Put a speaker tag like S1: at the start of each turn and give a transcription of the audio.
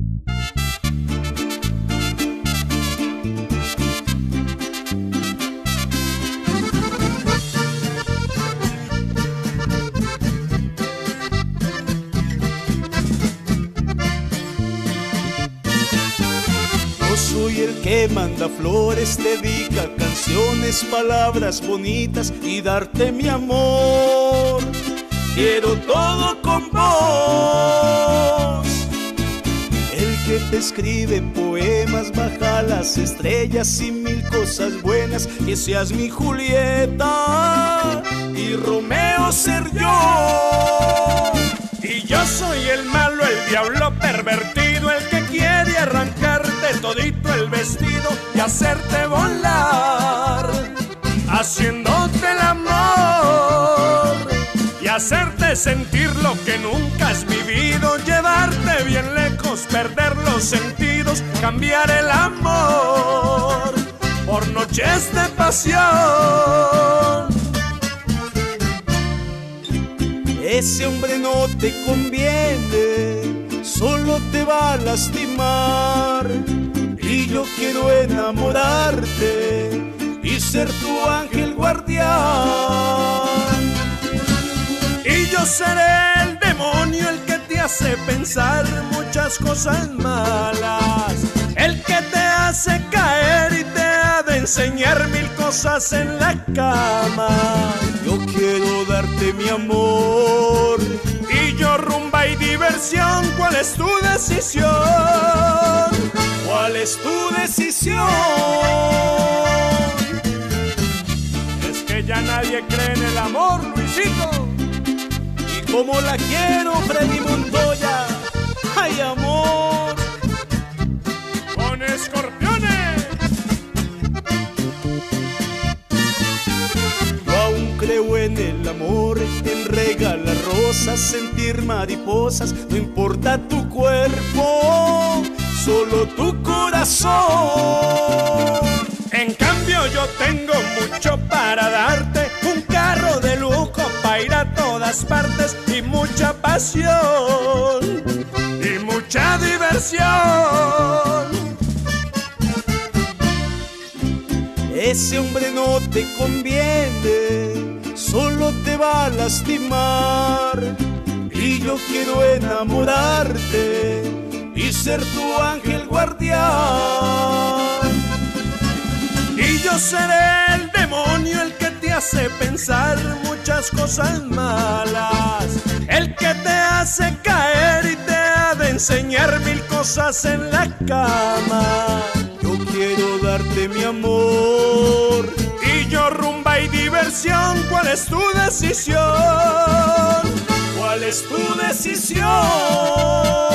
S1: Yo soy el que manda flores, dedica canciones, palabras bonitas y darte mi amor. Quiero todo con vos. El que te escribe poemas, baja las estrellas y mil cosas buenas. Que seas mi Julieta y Romeo ser yo.
S2: Y yo soy el malo, el diablo pervertido, el que quiere arrancarte todito el vestido y hacerte volar, haciéndote el amor y hacerte sentir lo que nunca has vivido, llevarte bien lejos, perder los sentidos, cambiar el amor por noches de pasión.
S1: Ese hombre no te conviene, solo te va a lastimar. Y yo quiero enamorarte y ser tu ángel guardián.
S2: Y yo seré el demonio, el que te hace pensar muchas cosas malas, el que te hace caer y te ha de enseñar mil cosas en la cama.
S1: Yo quiero darte mi amor
S2: y yo rumba y diversión. ¿Cuál es tu decisión?
S1: ¿Cuál es tu decisión?
S2: Es que ya nadie cree en el amor, Luisito.
S1: Y como la quiero, Freddy Montoya. ¡Ay, amor!
S2: Con Escorpiones.
S1: Yo aún creo en el amor, en regalar rosas, sentir mariposas. No importa tu cuerpo, solo tu corazón.
S2: En cambio yo tengo mucho para darte, un carro de lujo para ir a todas partes y mucha pasión y mucha diversión.
S1: Ese hombre no te conviene, solo te va a lastimar. Y yo quiero enamorarte y ser tu ángel guardián.
S2: Y yo seré el demonio, el que te hace pensar muchas cosas malas, el que te hace caer y te ha de enseñar mil cosas en la cama.
S1: Yo quiero darte mi amor
S2: y yo rumba y diversión. ¿Cuál es tu decisión?
S1: ¿Cuál es tu decisión?